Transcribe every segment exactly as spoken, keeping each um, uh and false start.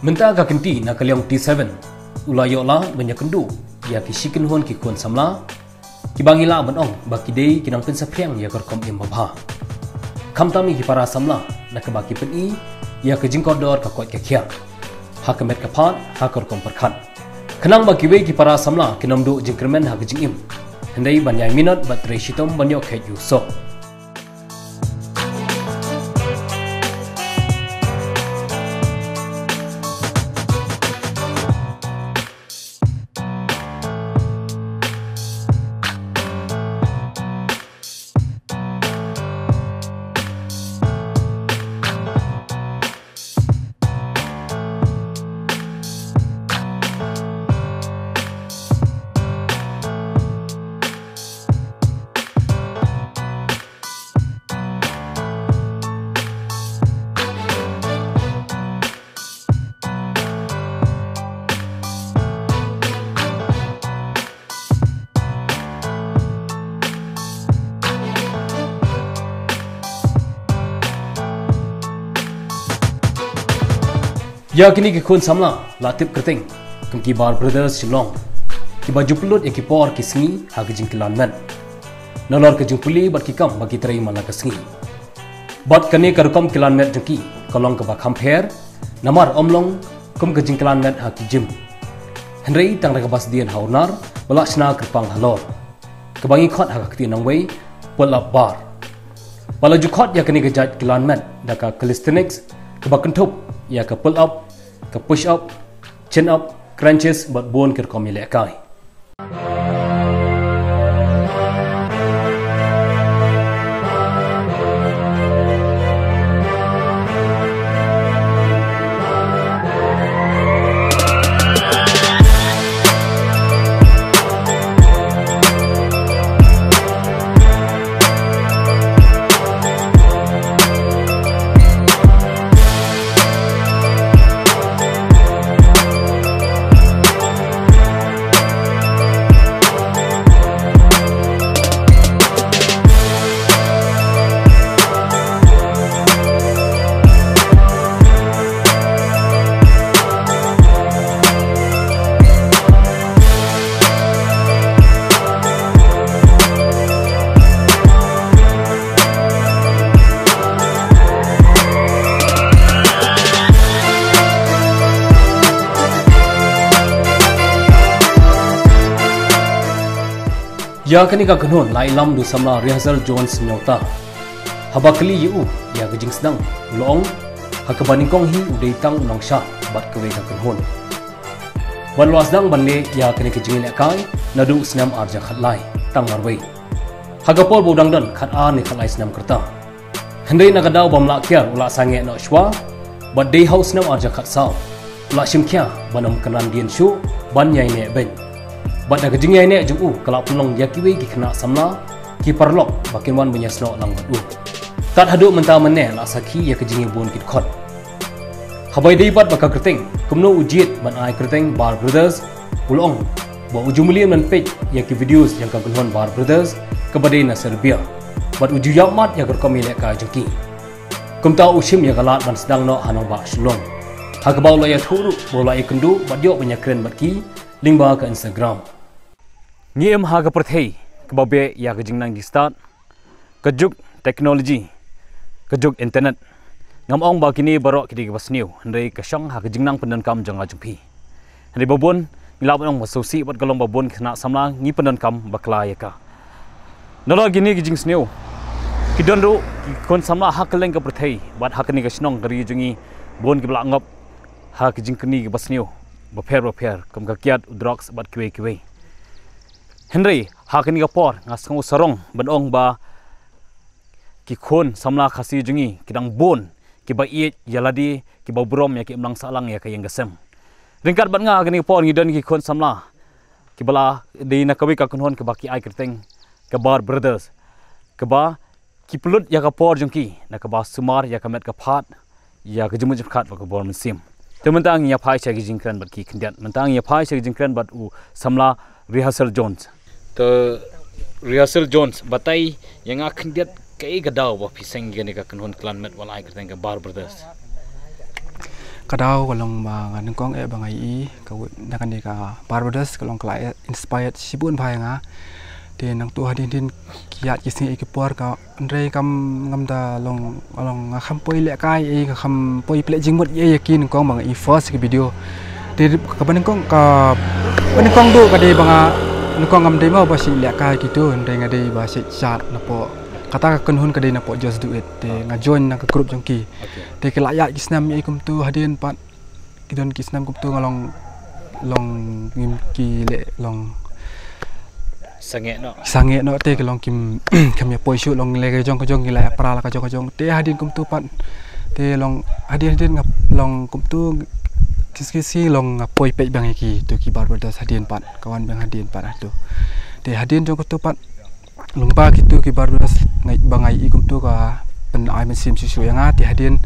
Menta ka kenti na kalyong T seven ulayola banyakendu ya ki shikin hon ki kon samla ki bangila banong baki dei kinang pensa phiang ya korkom im babha khamtami ki para samla na ka baki peni ya ka jingkodor ka kot ka khya ha ka met ka phat ha korkom perkhat khanang baki we ki para samla kinomdu jingkremen ha ka jingim hendai banyai minot batre shitom banyo khet yu so ya kini ki khun samla latip kerting kum ki bar brothers Shillong ki baju pulut ya ki por ki singi ha ki jingkilan men nolor ke jungpuli bat ki kam bagi trai mala ka singi bat kane karkom kilan met jengki kolong ke ba compare namar omlong kum ke jingkilan met ha ki jim henrei tang ra bas dian haunar balachna kerpang halor ke bangi khot ha ka ti nang wei pull up bar bala ju khot ya kini ke jat kilan met da ka calisthenics ke ba kentup ya ke pull up ke push up chin up crunches bat bon ker komile kai ya kani ka kanon lai lam du samla rehearsal Jones nyota habakli yu ya gajing Sdang long hakabaning kong hi udai tang nongsha bat kawe ka kanon ban was dang banle ya kani ka jingile kai nadu snam arja khatlai tang marwei hagapol bodang dan khat a ni khatlai snam kerta handai na gadau bamla kya ula Sangeh no shwa bat dei house snam arja khatsau ula shimkya banam kanan dian shu ban nyai ne ben bat da kejing ini juku kalau pulong yakiwe ki kena samla ki parlok bakin wan menyasno lang batu tat hadu menta mene la sakhi ya kejing bon kit khot habai dei bat baka kerting kumno ujiet ban ai kerting bar brothers pulong ba ujumli men page ya ki videos yang ka gunhon bar brothers kabade na Serbia bat uju yamat ya ker komile ka jengki kumta ushim ya galat ban Sdang no hanong ba Shillong hakbau la ya thuru bola ikendu bat yo banyak keren bat ki link ba ke Instagram Ngin ha ka perthei kebabe ya ke jingnang di start kejuk teknologi kejuk internet ngam ong ba kini barok kidi bas new ndai ka shang ha ke jingnang pendan kam jang ajumpi ndai babon ngilap ong masosi bat galong babon kena samla ngi pendan kam bakla ya ka nalo gini ki jing snew kidon ru kon samla ha keleng ka perthei bat ha kini ka snong gari jungi bon ki blak ngop ha ke jing kini bas new baper baper kam ka kiat drugs bat kiwe kiwe Henry hakini ka por ngasang sarong banong ba ki khon samla khasi jungi kidang bon ki ba iet yaladi ki ba brom ya ki mlang salang ya ka yang gasem ringkat ban nga kini por ngidon ki khon samla ki bala de na kawi ka kunhon ka ba ki ai kerteng ka bar brothers ka ba ki pulut ya ka por jungki na ka ba sumar ya ka met ka phat ya ka jumu jukhat ba ka bor mensim tementang ya phai cha ki jingkran bat ki khindiat mentang ya phai cha ki jingkran bat u samla rehearsal Jones to rehearsal Jones batai yang akan dia kei gadau ba pisang gene ka kunhon clan met wala ai kerteng ka bar brothers kadau kalong bang nengkong eh bang ai kau nak ni ka Barbados kalong kelai inspired sibun bai nga te nang tu hadin din kiat kisni ke por ka andre kam ngam da long long kham poi le kai e kham poi ple jingmut ye yakin kong bang i first ke video te ka ban kong ka ban kong du ka de bang nengkong ngam de mau basi le kai gitu andre ngade basi chat na po kata kan hun kadai na po just do it te nga join na ka group jongki te ke layak kisnam ye kum tu hadin pat kidon kisnam kum tu ngalong long ngim ki le long Sangeh no Sangeh no te ke long kim kam ya poi shoot long le ke jong ka jong ki la pra la ka jong ka jong te hadin kum tu pat te long hadin hadin ngap long kum tu kis kisi long poi pe bang ki tu ki Barbados hadin pat kawan bang hadin pat tu te hadin jong ka tu pat lomba gitu ki Barbados ngai bangai i kum tu ka pen ai men sim susu yang ati hadin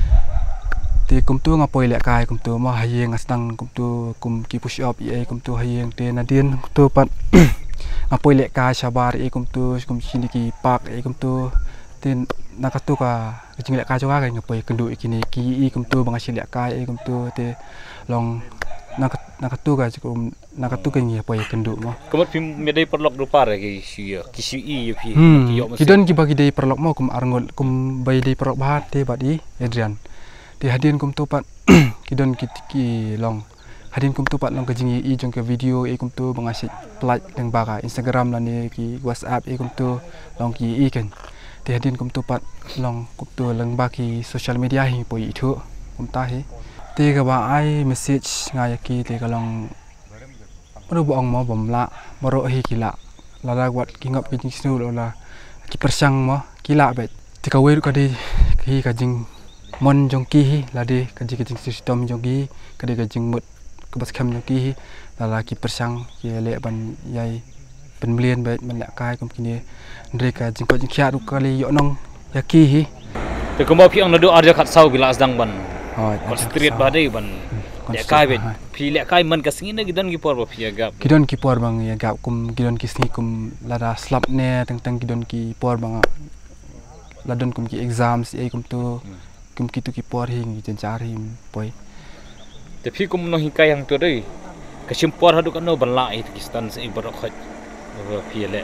te kum tu ngapoi le kai kum tu ma hayeng Sdang kum tu kum ki push up i kum tu hayeng te nadin tu pat ngapoi le kai sabar i kum tu kum sini ki pak i kum tu ten nakatu ka jing le kai jo ga ngapoi kendu kini ki i kum tu bangasil le kai i kum tu te long nak nakatu ga kum nakatu kan ya poi kendu mo kemat pim medai perlok rupa lagi si ki si i pi ki yo kidon ki bagi dei perlok mo kum arngol kum bai dei perlok bahat te badi Adrian te hadin kum tu pat kidon ki ki long hadin kum tu pat long kajing i jong ke video e kum tu bangasit like leng baka Instagram la ni ki WhatsApp e kum tu long ki i kan te hadin kum tu pat long kum tu leng baki social media hi poi thu kum ta hi te ka ba ai message nga yaki te ka long Maro boong mo bomla maro hi kila lala wat kingap kijing snu lola ki persang mo kila bet tika weru kadi hi kajing mon jongki hi lade kaji kajing system jongki kadi kajing mut kebas kham jongki lala ki persang ki le ban yai ben mlien bet men la kai kum kini ndre ka jing ko jing khia ru kali yo nong yaki hi te ko mo pi ang nado arja khat sau bila Sdang ban oh street badai ban le kai bet pi le kai man ka singina gidon gi por pi agap gidon ki por bang ya gap kum gidon ki sni kum lada slap ne tang tang gidon ki por bang ladon kum ki exams e kum tu kum ki tu ki por hing jen char him poi te pi kum no hi kai yang tu dei ka sim por hadu kan no ban la i Pakistan se borok khat pi le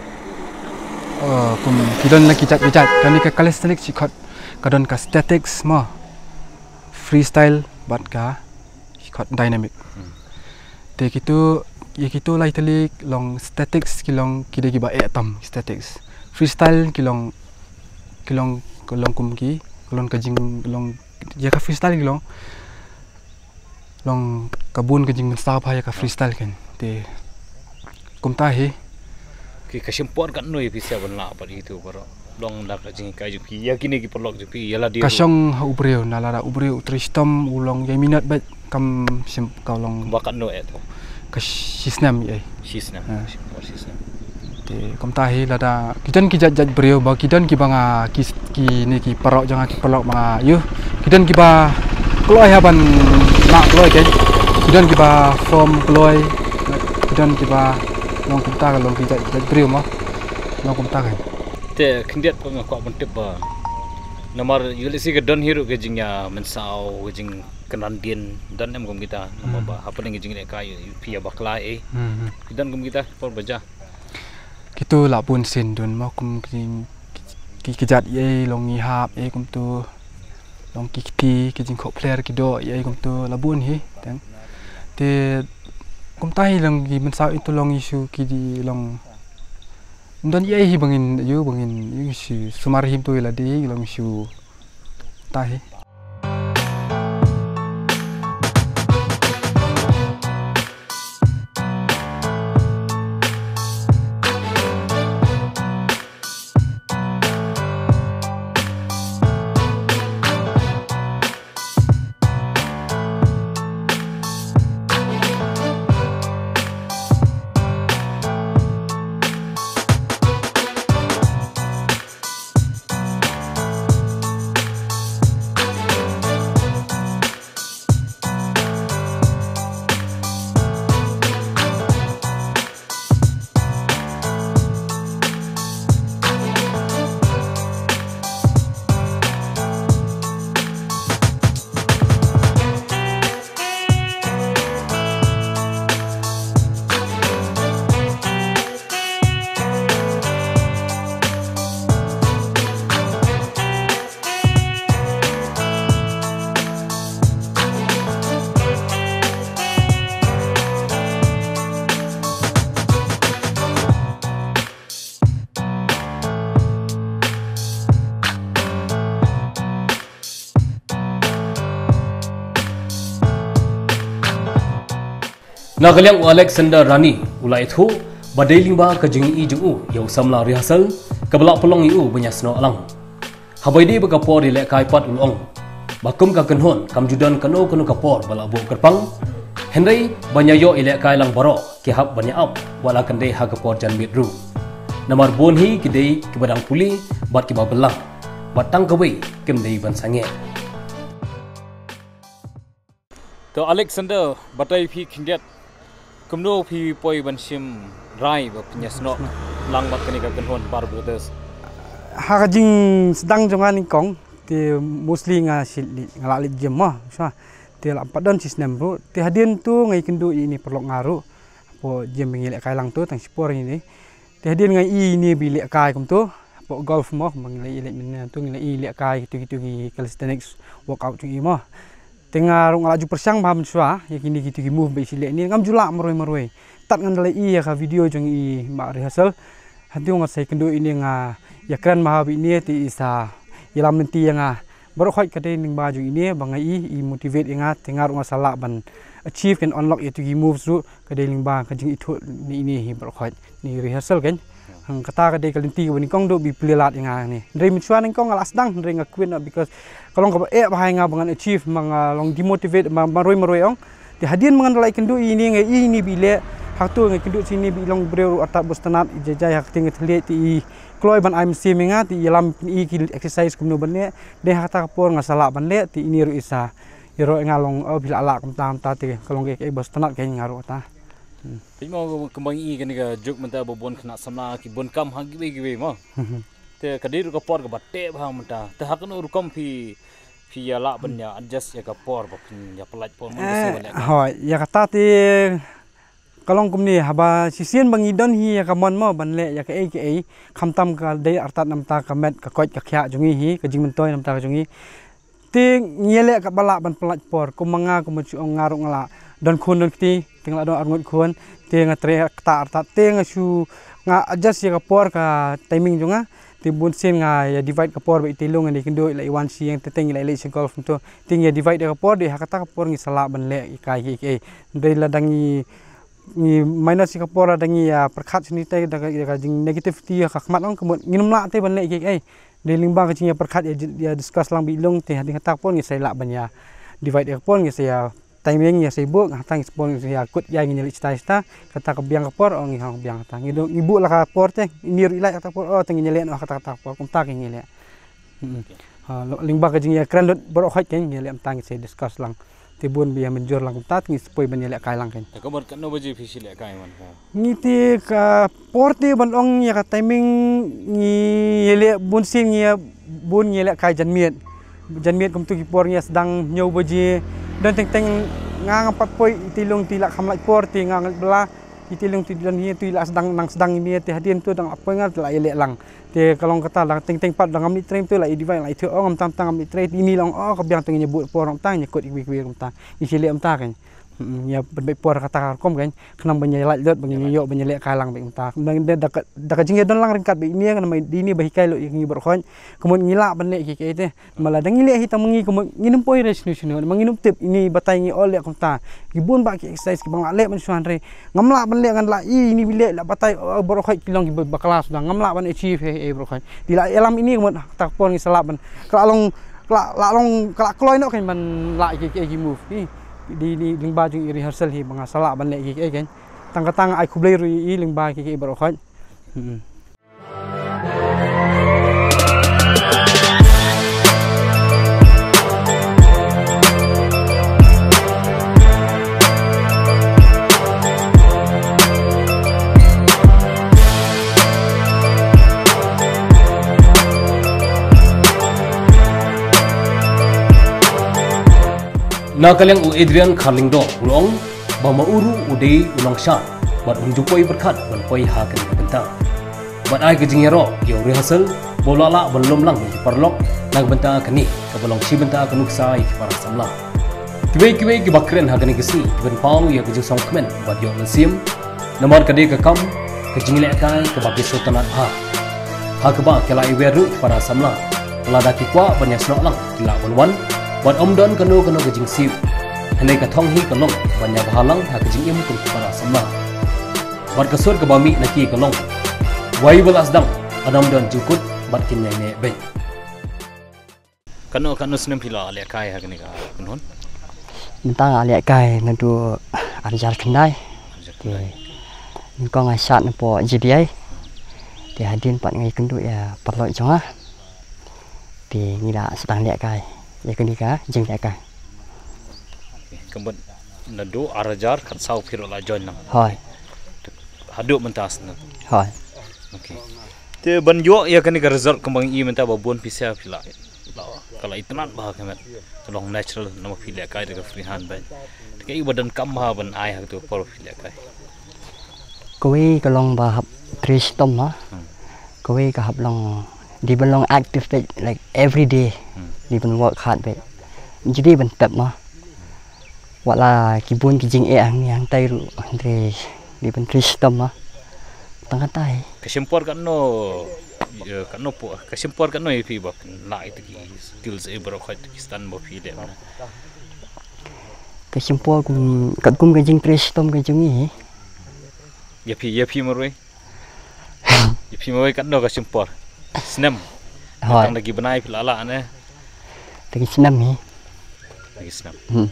oh kum gidon la ki chat ki chat kan ni ka calisthenics si khat kadon ka statics mo freestyle bat ka khat dynamic te kitu ye kitu lai telik long statics kilong kide ki ba etam statics freestyle kilong kilong kilong kum ki kilong kajing kilong ya ka freestyle kilong long kabun kajing mensta pa ya ka freestyle kan te kum ta hi ki ka simpor kan noi pi sia ban la pa itu baro long dak jing kai ju pi ya kini ki perlok ju pi yala dia kasong ha ubreu nalara ubreu tristom ulong ya minat bet kam sim kalong bakat no eto ka shisnam ye shisna simpor shisna te kom tahi lada kidan ki jat jat breu ba kidan ki banga ki ki ni ki parok janga ki pelok banga yu kidan ki ba kloi ha ban nak kloi ke kidan ki ba form kloi kidan ki ba long kom ta long ki jat jat breu mo long kom ta kan te kendiat ko ngakwa ban tip ba nomor yulisi ke don hero ke jingnya mensau ke jing kenan din dan em gum kita nama ba apa ning jing le kai pia bakla e dan gum kita por baja kitu la pun sin dun ma kum ki ki jat ye long ni hap e kum tu long ki ti ki jing kho player ki do ye kum tu la bun hi tang te kum tai long ki mensau itu long isu ki di long don ye hi bangin yu bangin yu si sumar him tu la di long isu tai Nagaliang Alexander Rani ulai itu badai lingba ke jengi i jengu yau samla rehearsal kebelak pelong iu banyak seno alang. Habai di berkapor di lek kaipat ulong. Bakum ka kenhon kam judan kano kano kapor balak bu kerpang. Henry banyak yo ilek kai lang baro ki hab banyak up wala kendai ha kapor jan midru. Namar bonhi kidai ke badang puli bat ki babelang. Batang kawai kem dei ban Sangeh. To Alexander batai phi kindiat kumno phi poi ban sim rai ba penyasno lang bat kani ka kenhon bar brothers. Hakajing sedang jangan ingkong ti mostly nga sili ngalalit jem mah so ti la padon sistem bro ti hadien tu ngai kendu ini perlu ngaru po jem ngilek kai lang tu tang spor ini ti hadien ngai ini bilek kai kum tu po golf mah mangilek ilek min tu ngilek ilek kai gitu-gitu gi calisthenics workout tu mah tengah ngalaju persang paham sua ya kini gitu gi move silek ni ngam julak meroi-meroi tat ngandalai i ya ka video jong i mak rehearsal hadiu ngasai kendu ini nga ya keren mahabi ini ti isa ilam nanti yang ah baru khoi kadai ning baju ini bangai i motivate ingat tengar masalah ban achieve can unlock itu gi move su kadai ning ba kajing itu ni ini baru khoi ni rehearsal kan hang kata kadai kalinti wani kong do bi plelat inga ni ndai min suan kong alas dang ndai ngakuin because kalau ka e bahai nga bangan achieve mang long demotivate maroi maroi ong di hadian mangan lai kendu ini ngai ini bile hak tu ngai kendu sini bilong breu atak bustanat ijajai hak ting thli ti kloi ban I'm C menga ti ilam i ki exercise kumno banne de hata kapor ngasala banle ti ini ru isa iro ngalong oh bila ala kum tam ta ti kalong ke bos tanat ke ngaru ta Timo kembang i kan ga juk menta bobon kena samla ki bon kam hagi be gibe mo te kadir kapor ka batte bhang menta te hakno rukam phi phi ala banya adjust ya kapor ba ya pelat pon mo se banle hoi ya kata ti kalong kumni haba Shisien bangidon hi ya kamon mo banle ya ka ai ka ai khamtam ka dei artat namta ka met ka koit ka khya jungi hi ka jing mentoi namta ka jungi ti ngele ka bala ban pelat por kumanga kumachu ngaru ngala don khun don ti tingla don arngot khun ti ngatre ta artat ti ngasu nga adjust ya ka por ka timing junga ti bun sen nga ya divide ka por ba itilong ni kindo ila iwan si yang teteng ila ila golf to ti ya divide ka por de hakata ka por ngi sala banle ka hi ke dei ladangi ni minus si kapora dangi ya perkhat sini tai daga jing negativity ya khakmat long kemut nginum la te ban le ke ai de lingba ka jing ya perkhat ya discuss lang bilong te hadi kata pon ngi sai la ban ya divide ya pon ngi saya timing ya sai buk hatang pon ya kut ya ngi sta sta kata ka biang kapor ong ngi hang biang ta ngi do ibu la ka por te ni ri la kata por oh tengi nyele no kata kata por kum ta ke nyele ha lingba ka jing ya kran bro khot ke nyele am tang sai discuss lang tibun biya menjor lang tat ngi spoi ban yele kai lang ken ta kamar kan no baji fishi le kai man ngi ti ka porti ban ong ya ka timing ngi yele bun sin ngi bun yele kai janmiet janmiet kum tu ki por ngi sedang nyau baji dan teng teng ngang pat poi tilung tilak khamlak porti ngang bela itilung ti dan hi tu ila sedang nang sedang ini ti hadien tu dang apa ngat la yele lang te kalong kata lang teng teng pat dang amni train tu la idivai la itu ong tam tang amni train ini long oh ka biang teng nyebut por ong tang nyekut iwi iwi ong tang isile am ta kan ya ben por kata kom kan kenam banya lat dot banya yo banya lek kalang be ong ta bang de dak dak jing don lang ringkat be ini kan mai dini bahi kai lo ngi berkhon kemun ngila ban lek ki ke te mala dang ngile hitam ngi kemun nginum poi resolution manginum tip ini batai ngi ol lek ong ta gibun ba ki exercise ki bang lek man suan re ngamla ban lek kan la i ini bilek la batai berkhon kilong ki baklas dang ngamla ban achieve he berkhon di la alam ini kemun tak pon ngi salap ban kalong la long kala kloi no kan man la ki ki move ni di di lingba jung rehearsal hi banga sala ban le ki kan tang katang ai khublei ru i lingba ki ki baro khoi Nakaliang u Adrian Carlingdo ulong bama uru udei ulang sha bat unjupoi berkat ban poi ha kan benta bat ai gejing yero yo rehearsal bolala belum lang di perlok nag benta kani ka bolong si benta kanuk sai para samla kiwe kiwe ki bakren ha kan gesi ben pau ya gejing song kmen bat yo mensim nomor kade ka kam gejing le kai ka bagi sultanat ha ha ka ba kala i weru para samla lada ki kwa banyak snok lang kila wan wan wat om don kanu kanu gejing siu Henai katong hi kalong banyak bahalang ha kejing im kum para sama. Bat kasur ke bami naki kalong. Wai belas dang adam dan jukut bat kinyai ne be. Kanu kanu senem pila ale kai ha kini ka kunhon. Mentang ale kai nandu arjar kendai. Ti kong asat po G D I. Ti hadin pat ngai kendu ya perlu jonga. Ti ngira sedang le kai. Ya kini ka jeng le kai. Kemudian nandu arjar kan sau piro la join nang. Hoi. Haduk mentas nang. Hoi. Okey. Te banjo ya kini ka result kembang i menta babon pisa pila. Kalau itu nak bah kemet. Tolong natural nama pila kai dekat free hand ban. Kai badan kam ha ban ai ha tu por pila kai. Koi kalong bahap tris tom ha. Koi ka hap long di belong active like every day. Di ben work hard be. Jadi ben tep mah. Wala kibun kijing e ang yang tai ru andre di ben tris tom mah. Tengah tai. Kesimpor kan no kan no po kesimpor kan no ipi bak na itu skills e bro khat kistan bo fi de mana. Kesimpor kum kat kum kijing tris tom kijing ni. Ya pi ya pi morwe. Ya pi morwe kan no kesimpor. Senam. Tang lagi benai pila ala ne. Lagi senam ni. Lagi senam. Hmm.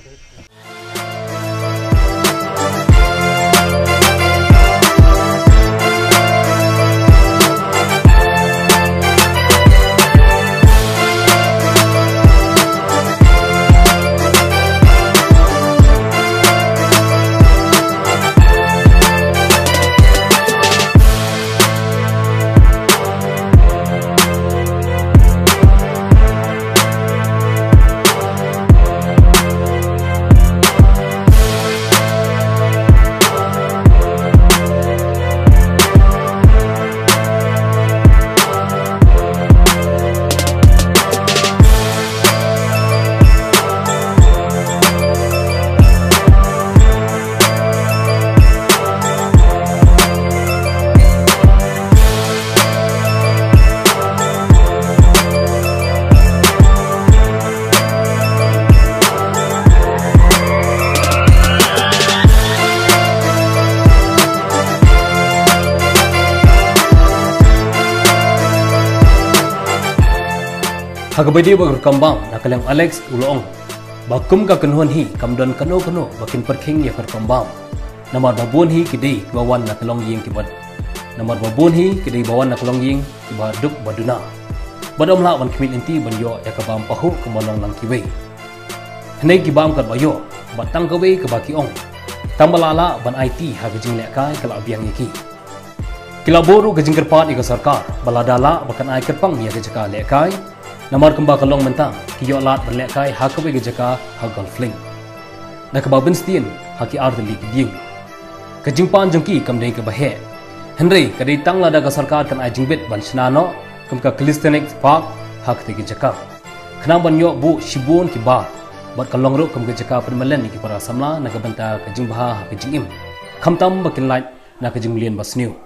Hagabadi bagar kambang nakaleng Alex ulong. Bakum ka kenhuan hi kamdan kano kano bakin perking ya kar kambang. Namar babun hi kidei bawan nakalong ying kibad. Namar babun hi kidei bawan nakalong ying kiba duk baduna. Badam la ban kmil inti ban yo ya kabam pahu kemalong lang kiwe. Hnei kibam kat bayo batang kawe ke baki ong. Tambalala ban I T hagajing lekai kala biang yiki. Kilaboru gajing kerpat ika sarkar baladala bakan ai kerpang ya gajaka lekai. Namar kembang kalong mentang, kiyo lat berlekai hakawe gejaka hagal fling. Nakababin stien haki ardeli kiding. Kejingpan jengki kamdei ke bahe. Henry kadai tang lada ka sarkar kan ajing bit ban senano kum ka calisthenics park hak te gejaka. Kenang ban yo bu shibun ki bar. Bat kalong ru kum gejaka permelen ki para samla nakabanta kejing baha kejing im. Kamtam bakin light nak kejing lien basniu.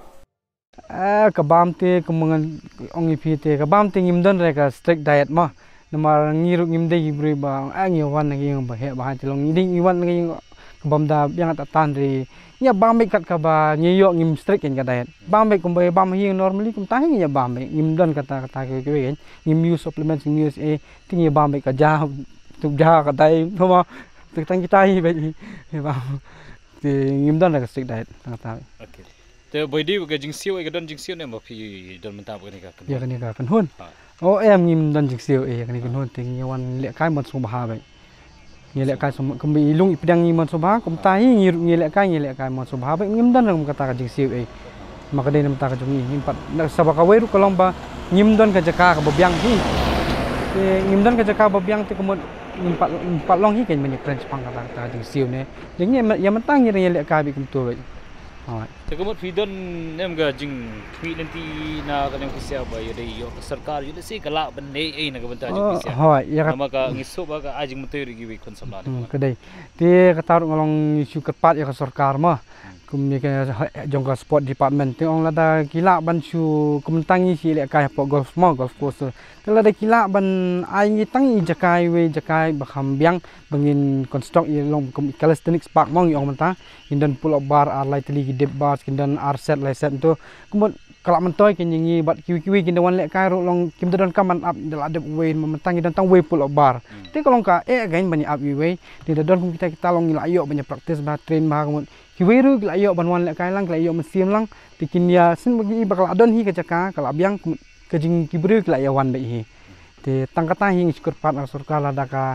Ah, kabam te kemangan ongi pite kabam te ngimdan reka strict diet mah namar ngiru ngimde gibri ba angi wan ngi ba he ba tilong ngiding iwan ngi kabam da yang ta tan ri nya bam kat ka ba ngiyo ngim strict en ka diet bam kum ba bam hi normally kum ta hi nya bam ngimdan kata kata ke ke ngim use supplements ngim use e tingi bam ka ja tu ja ka dai thoma tu tang kita hi ba ba te ngimdan reka strict diet ta Okey. Te boydi ke jingsiu ke don jingsiu ne ma pi don mentap ke ni ka. Ya kan ni ka kan hun. Oh em ngim don jingsiu e kan ni kan hun ting yawan le kai mon subha ba. Ngi le kai sum kum bi lung ipdang ngi mon subha kum tai ngi ngi le kai ngi le kai mon subha ba ngim don ram kata ka jingsiu e. Maka dei nam ta ka jung ni himpat nak sabaka weru kalong ba ngim don ka jaka ka babyang hi. Te ngim don ka jaka babyang te kumot ngimpat ngimpat long hi kan banyak crunch pang kata ka jingsiu ne. Ding ya mentang ngi le kai bi kum tu ba. Tegamot fidon nem ga jing kwi nanti na kanang kisya ba yade yo sarkar yade si kala ban nei ei na gabanta jing kisya. Hoi, ya nama ka ngiso ba ka ajing muteri gi wi kon samla. Kedai. Ti katar ngolong isu kepat ya sarkar mah. Kemudian jongka sport department tu orang lada kilak ban su kementangi si lek kai pok golf mau golf course. Tu lada kilak ban ai ngi tang i jakai we jakai bakam biang bangin construct i long calisthenics park mau orang menta indan pull up bar ar lai teli dip bar kindan ar set lai set tu kemudian kalak mentoy kin ngi bat kiwi-kiwi kindan wan lek kai ro long kim dan kaman up dal adep we mentang dan tang we pull up bar. Ti kalau ka e gain banyak up we di don kita kita long ngila ayok banyak praktis bah train bah kemudian kiwiru kila ayok banwan lek kai lang kila ayok mesim lang tikin ya sin bagi bakal adon hi kecaka kala biang kejing kibru kila ayawan dai hi te tangkata hi syukur pat surka lada ka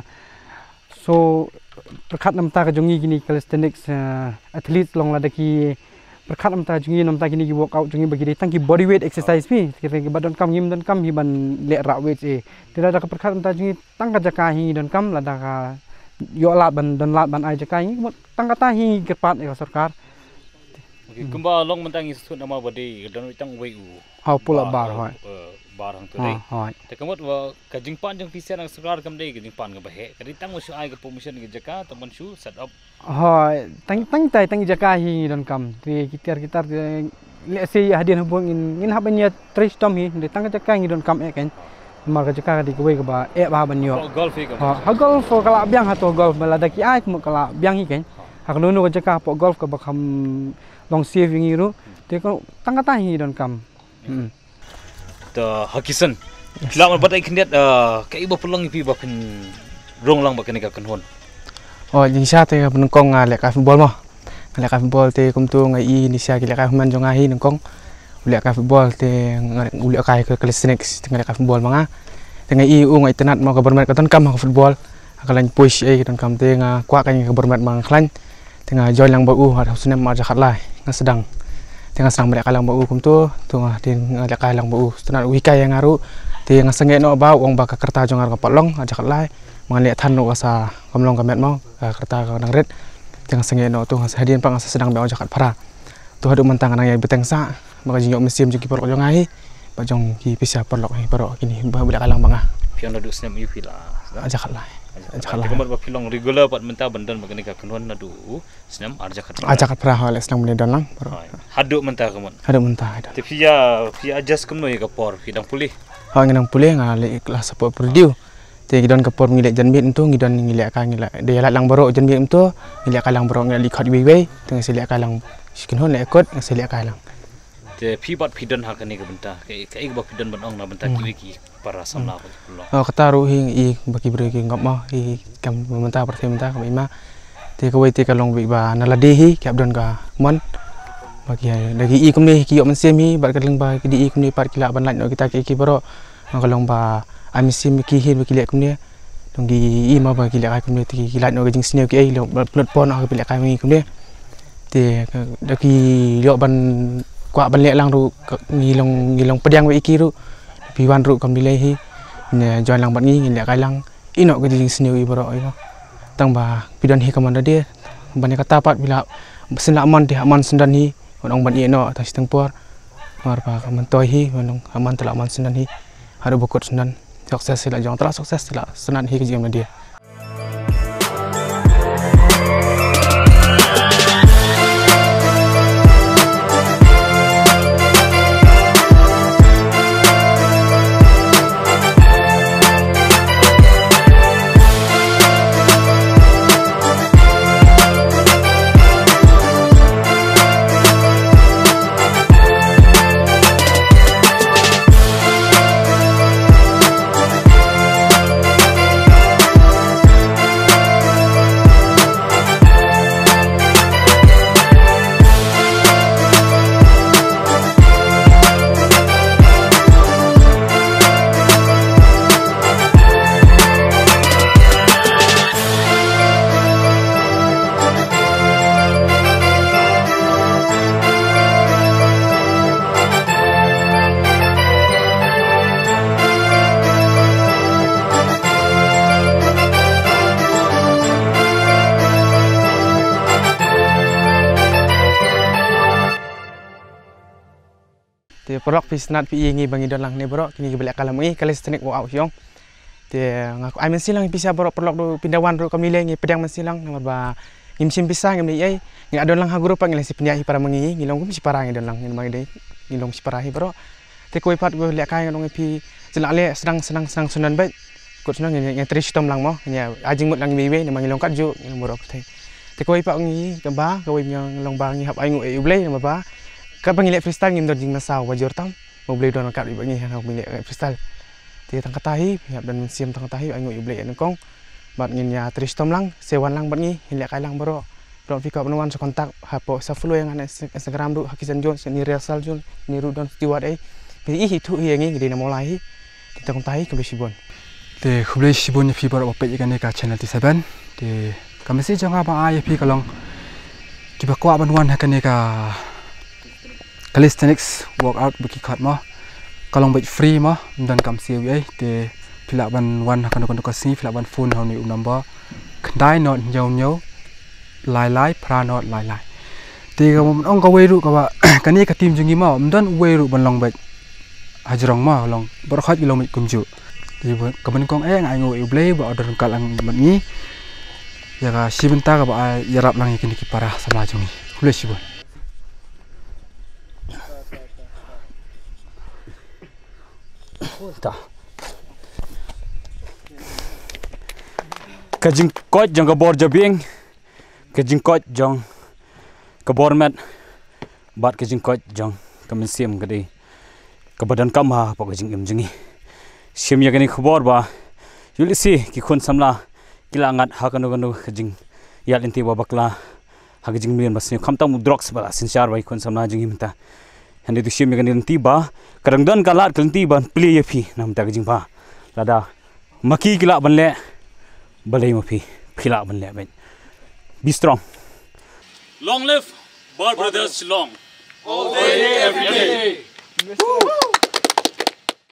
so perkat namta ka jongi gini calisthenics athlete long lada ki perkat namta jongi namta gini ki workout jongi bagi datang ki body weight exercise pi kira ki badon kam ngim dan kam hi ban lek rak weight e te lada ka perkat namta jongi tang ka jaka hi dan kam lada ka yo lat ban dan lat ban ai jakai ni tang kata hi kepat ya sarkar okey kumba long mentang isu nama body dan tang wei u hau pula bar hoi bar hang tu dei hoi te kamot wa ka jingpan jang pisen ang sarkar kam dei jingpan ga bahe kadi tang usu ai ga permission ga jaka taman su set up hoi tang tang tai tang jakai hi dan kam ti kitar kitar le se hadian hubung in in habanya trish tom hi de tang jakai ni dan kam e kan marga jaka di kuwe ke ba e ba ban yo golf hi ha ha golf kala biang ha to golf balada ki ai mo kala biang hi kan ha no no jaka po golf ka bakam long save ngi ru te ko tang kata hi don kam hmm ta hakisan kila mar batai kindet ka ibo pelong pi ba kan rong lang ba kan ka kan hon oh jing sha te ban kong lek ka football mo lek ka football te kum tu ngai i ni sha ki lek ka man jong ai nang kong ulek ka football te ulek kai ke calisthenics tengah ka football manga tengah i u ngai tenat mau ka bermain ka ton kam ka football akalan push ai ton kam te nga kwa kan ka bermain mang klan tengah join lang ba u har sunem ma jakat lai nga sedang tengah sang mereka lang ba u kum tu tu nga tin nga kai lang ba u tenat wi kai yang aru te nga sangeh no ba wong ba ka kerta jong ka polong jakat lai mang lek than no ka sa kamlong ka met mau ka kerta ka nang red tengah sangeh no tu nga hadian pang sedang ba jakat para tu hadu mentang nang yang beteng sa maka jingok mesim jiki porok jong ai ba jong ki pisa porok ni porok kini ba budak kalang banga pion nadu snap yu pila aja kalai aja kalai kamar ba pilong regular pat menta bandan magani ka kanwan nadu snam arja kat aja kat pra hal senang menedon lang hadu menta kamon hadu menta ada te pia pia adjust kamno ya ka por pidang pulih ha nginang pulih ngale kelas support produce te gidon ka por ngilek janbit entu gidon ngilek ka ngilek de lang borok janbit entu ngilek kalang borok ngilek likat wiwi tengah silek kalang sikin hon lekot silek kalang te pi bat pidan ha kani ka benta ke ke ba pidan ban ong na benta ki ki para samla ko pulo oh kata ru hing i bagi bre ki ngop ma i kam benta perthe benta ka ima te ka wei te ka long bi ba na lade hi kap don ka mon bagi dagi i kum ni ki yok mensem hi bat ka leng ba ki di i kum ni pat kila ban lan kita ki ki baro ka long ba ami sim ki hi ki lek kum ni dong gi i ma ba ki lek kum ni ti ki lan no jing sne ki ai lo plot pon ha ki lek ka mi kum ni te dagi yok ban kwa ban lek lang ru ngilong ngilong pedang we iki ru pi wan ru kam dilai hi ne join lang ban ngi lek kai lang ino ke jing sne i baro ino tang ba pidon hi kamanda dia ban kata pat bila sen aman di aman sendan hi onong ban ino ta siteng por mar pa kam toy hi onong aman tela aman sendan hi haru bokot sendan sukses sila jong tela sukses sila senan hi ke jing dia te porok pi snat pi ngi bangi don lang ne borok kini gebelak kalam ngi calisthenic wow syong te ngaku ai mensilang pi sia borok porok do pindawan ro kamile ngi pedang mensilang nomor ba ngim sim pisah ngim ai ngin adon lang haguru pa ngin si penyahi para mengi ngilong kum si parang ngidon lang ngin mai dei ngilong si parahi bro te koi pat go lek kai ngong pi jelak le sedang sedang sedang sunan bai kot sunan ngin ngin trish tom lang mo nya ajing mut lang mi we ngin ngilong kat ju ngin murok te te koi pa ngi gamba koi ngilong ba ngi hap ai ngu e ublei ma ba ka bangile freestyle ngim don jing nasau wajur tam mo blei don kat bi ngi ha bangile freestyle te tang katahi hap dan sim tang katahi ai ngu e ublei ngkong bat ngin ya trish tom lang sewan lang bat ngi lek kai lang bro Don't pick up no one to contact hapo sa follow yang ana Instagram du Hakisan Jones ni Real Jones ni Rudon Stewart ai pi hi tu hi ngi di na mulai kita kontai ke besibon te khuble sibon fi bar ope ikan ka channel ti seven te kami si janga ba ai fi kalong ki ba kwa ban wan hakan ka calisthenics workout buki khat ma kalong ba free ma dan kam si ai te pila ban wan hakan ko ko si pila ban phone ha ni um number khandai not nyau nyau lai lai pranot lai lai te ga mom ong ka we ru ka ba kani ka tim jungi ma om dan we ru ban long ba hajrong ma long bar khat kilomit kumju ti ka ban kong e ngai ngo e ble ba order kal ang man ni ya ga sibenta ka ba ya rap lang ikini ki para sama jungi hule sibon ta kajing kot jang ka bor jabing kajing kot jong ka bormat bat kajing kot jong kamen sim gade ka badan kam ha pa kajing im jingi sim ya gani khobor ba yulisi ki khon samla kilangat ha kanu kanu kajing yal inti ba bakla ha kajing mian basni khamta mu drugs bala sinchar bai khon samla jingi mta hande du sim ya gani inti ba karangdan kalat kanti ban play yapi nam ta kajing ba lada maki kila banle balai mapi phila banle ben Be strong. Long live Bar Brothers Shillong. All day, every day.